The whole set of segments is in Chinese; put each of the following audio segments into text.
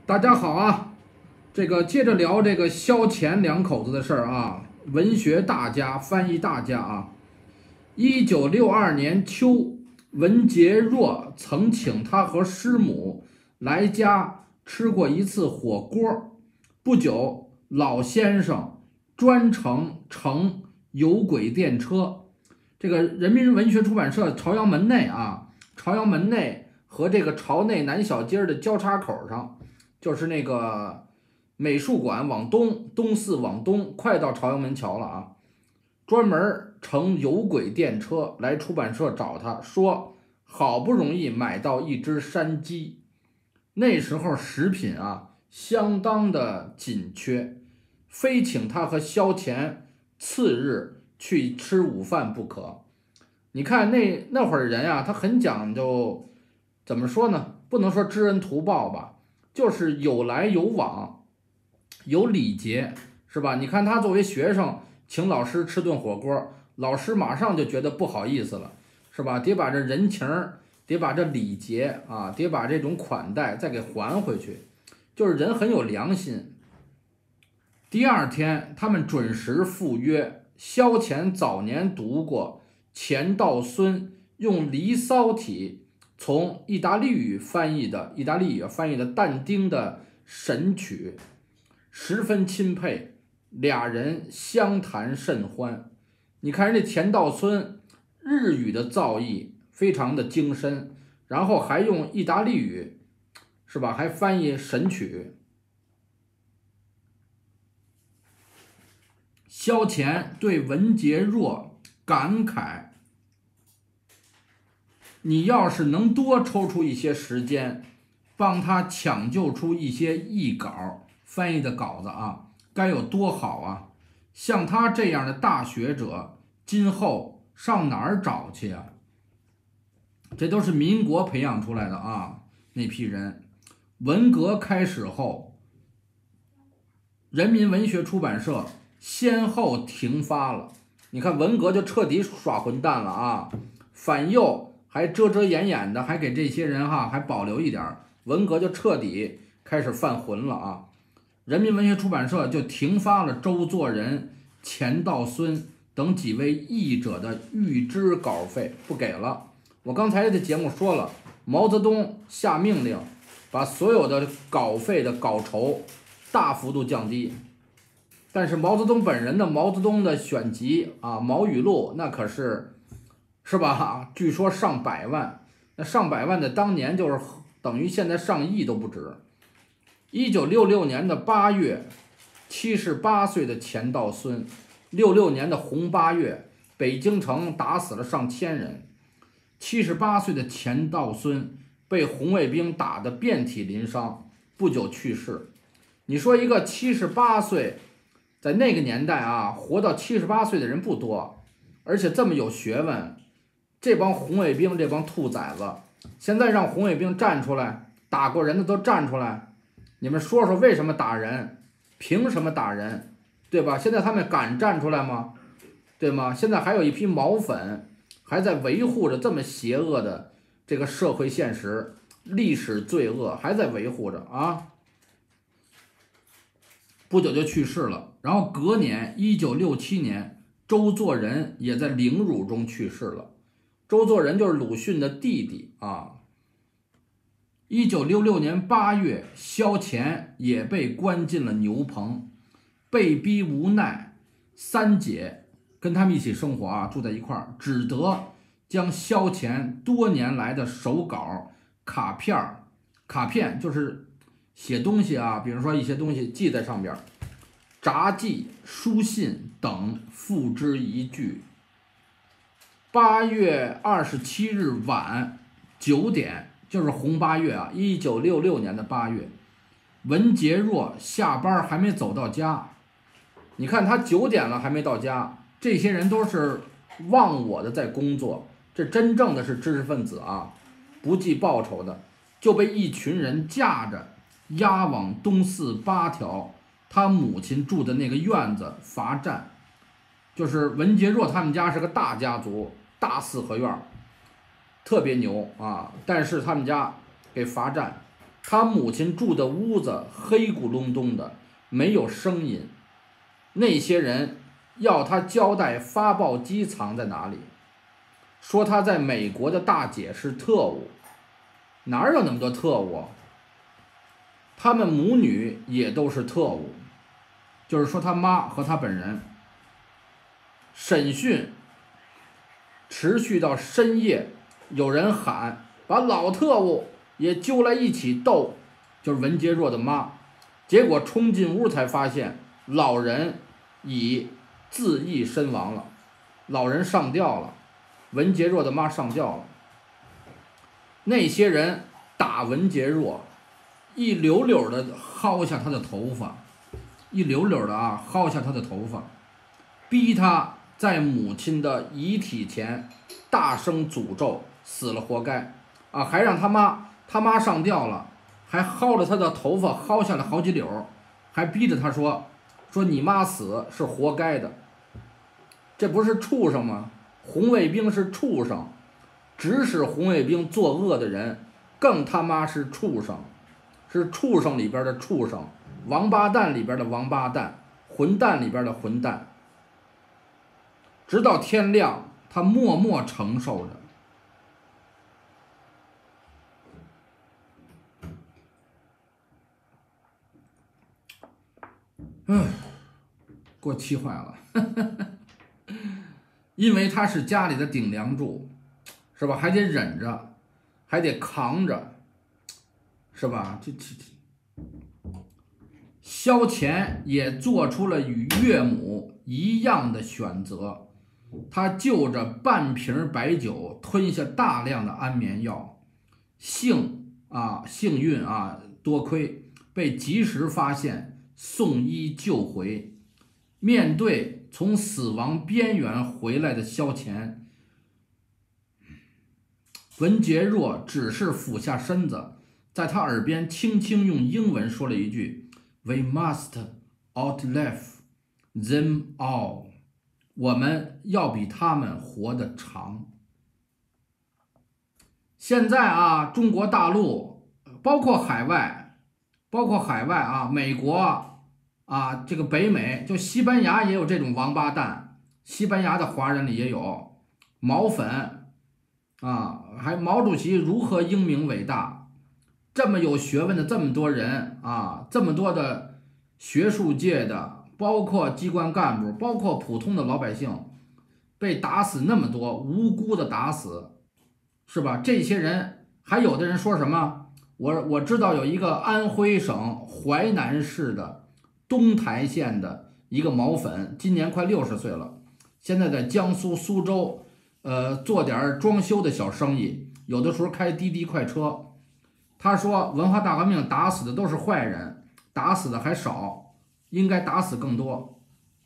大家好啊，接着聊这个萧乾两口子的事儿啊，文学大家、翻译大家啊。1962年秋，文杰若曾请他和师母来家吃过一次火锅。不久，老先生专程乘有轨电车，这个人民文学出版社朝阳门内啊，朝阳门内和这个朝内南小街的交叉口上。就是那个美术馆往东，东四往东，快到朝阳门桥了啊！专门乘有轨电车来出版社找他，说好不容易买到一只山鸡。那时候食品啊相当的紧缺，非请他和萧乾次日去吃午饭不可。你看那会儿人啊，他很讲究，怎么说呢？不能说知恩图报吧。就是有来有往，有礼节，是吧？你看他作为学生，请老师吃顿火锅，老师马上就觉得不好意思了，是吧？得把这人情，得把这礼节啊，得把这种款待再给还回去，就是人很有良心。第二天，他们准时赴约。萧乾早年读过钱道孙用《离骚》体。从意大利语翻译的但丁的神曲，十分钦佩，俩人相谈甚欢。你看人家钱道孙日语的造诣非常的精深，然后还用意大利语，是吧？还翻译神曲。萧乾对文杰若感慨。你要是能多抽出一些时间，帮他抢救出一些译稿翻译的稿子啊，该有多好啊！像他这样的大学者，今后上哪儿找去啊？这都是民国培养出来的啊，那批人。文革开始后，人民文学出版社先后停发了。你看文革就彻底耍混蛋了啊，反右。还遮遮掩掩的，还给这些人还保留一点，文革就彻底开始犯浑了啊！人民文学出版社就停发了周作人、钱道孙等几位译者的预支稿费，不给了。我刚才的节目说了，毛泽东下命令，把所有的稿费的稿酬大幅度降低。但是毛泽东本人的毛泽东的选集啊，毛语录那可是吧？据说上百万，那上百万的当年就是等于现在上亿都不止。1966年的8月，78岁的钱道孙，66年的红8月，北京城打死了上千人。78岁的钱道孙被红卫兵打得遍体鳞伤，不久去世。你说一个78岁，在那个年代啊，活到78岁的人不多，而且这么有学问。这帮红卫兵，这帮兔崽子，现在让红卫兵站出来，打过人的都站出来，你们说说为什么打人？凭什么打人？对吧？现在他们敢站出来吗？对吗？现在还有一批毛粉还在维护着这么邪恶的这个社会现实，历史罪恶还在维护着啊！不久就去世了，然后隔年1967年，周作人也在凌辱中去世了。周作人就是鲁迅的弟弟啊。1966年8月，萧乾也被关进了牛棚，被逼无奈，三姐跟他们一起生活啊，住在一块儿，只得将萧乾多年来的手稿、卡片就是写东西啊，比如说一些东西记在上边，札记、书信等付之一炬。8月27日晚9点，就是红8月啊，1966年的8月，文杰若下班还没走到家。你看他9点了还没到家，这些人都是忘我的在工作，这真正的是知识分子啊，不计报酬的，就被一群人架着押往东四8条他母亲住的那个院子罚站。就是文杰若他们家是个大家族，大四合院，特别牛啊！但是他们家给罚站， 他母亲住的屋子黑咕隆咚的，没有声音。那些人要他交代发报机藏在哪里，说他在美国的大姐是特务，哪有那么多特务？他们母女也都是特务，就是说他妈和他本人。审讯持续到深夜，有人喊把老特务也揪来一起斗，就是文杰若的妈。结果冲进屋才发现老人已自缢身亡了，老人上吊了，文杰若的妈上吊了。那些人打文杰若，一溜溜的薅下他的头发，一溜溜的薅下他的头发，逼他在母亲的遗体前大声诅咒死了活该还让他妈上吊了，还薅了他的头发，薅下来好几绺，还逼着他说你妈死是活该的。这不是畜生吗？红卫兵是畜生，指使红卫兵作恶的人更他妈是畜生，是畜生里边的畜生，王八蛋里边的王八蛋，混蛋里边的混蛋。直到天亮，他默默承受着。给我气坏了，因为他是家里的顶梁柱，是吧？还得忍着，还得扛着，是吧？萧乾也做出了与岳母一样的选择，他就着半瓶白酒吞下大量的安眠药，幸运多亏被及时发现，送医救回。面对从死亡边缘回来的萧乾，文杰若只是俯下身子，在他耳边轻轻用英文说了一句 "We must outlive them all"， 我们要比他们活得长。现在中国大陆包括海外美国这个北美，就西班牙也有这种王八蛋，西班牙的华人里也有毛粉还毛主席如何英明伟大，这么有学问的这么多人这么多的学术界的，包括机关干部，包括普通的老百姓，被打死那么多，无辜的打死，是吧？这些人还有的人说什么？我知道有一个安徽省淮南市的东台县的一个毛粉，今年快60岁了，现在在江苏苏州做点装修的小生意，有的时候开滴滴快车。他说文化大革命打死的都是坏人，打死的还少，应该打死更多。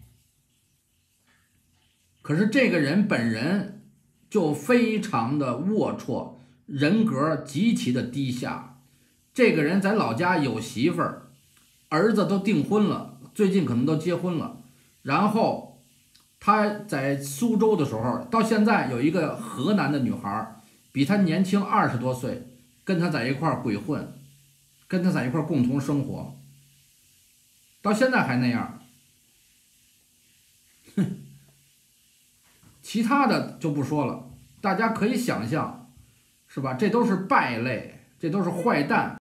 可是这个人本人就非常的龌龊，人格极其的低下。这个人在老家有媳妇儿，儿子都订婚了，最近可能都结婚了。然后他在苏州的时候，到现在有一个河南的女孩，比他年轻20多岁，跟他在一块儿鬼混，跟他在一块儿共同生活，到现在还那样。其他的就不说了，大家可以想象，是吧？这都是败类，这都是坏蛋。